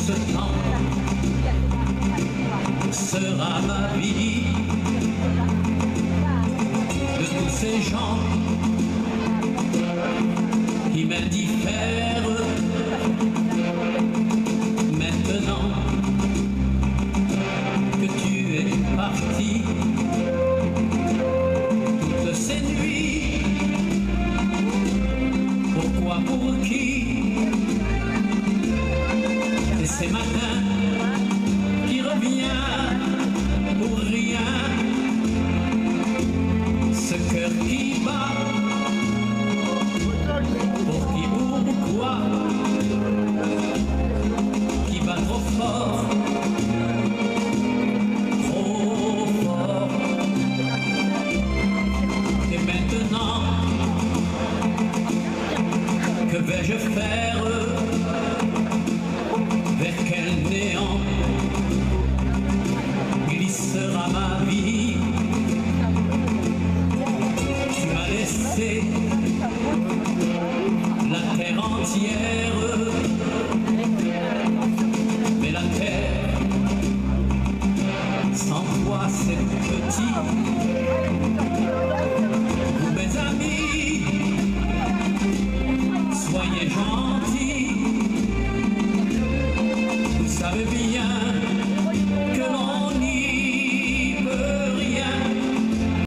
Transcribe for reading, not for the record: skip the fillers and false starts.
ce temps sera ma vie. De tous ces gens qui m'indiffèrent, maintenant que tu es parti, toutes ces nuits, pourquoi, pour qui, et ces matins qui revient pour rien, ce cœur qui bat, pour qui, pourquoi, qui bat trop fort, trop fort. Et maintenant, que vais-je faire? Vers quel néant glissera ma vie? Tu m'as laissé la terre entière, mais la terre sans toi c'est petit. Vous mes amis, soyez gentils.